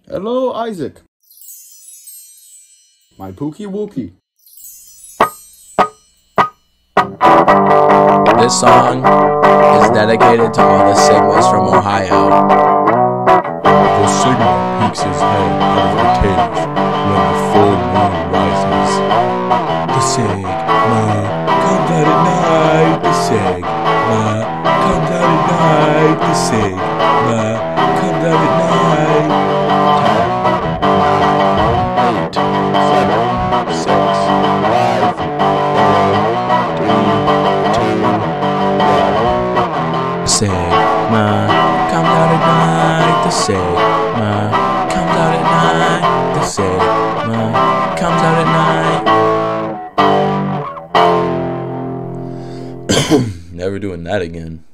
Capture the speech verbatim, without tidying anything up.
Hello, Isaac. My Pookie Wookie. This song is dedicated to all the Sigmas from Ohio. The Sigma peeks his head out of the cave when the full moon rises. The Sigma comes out at night. The Sigma comes out at night. The Sigma comes out at night. Eight, seven, six, five, four, three, two, one. The Sigma comes out at night. The Sigma comes out at night. The Sigma comes out at night. Never doing that again.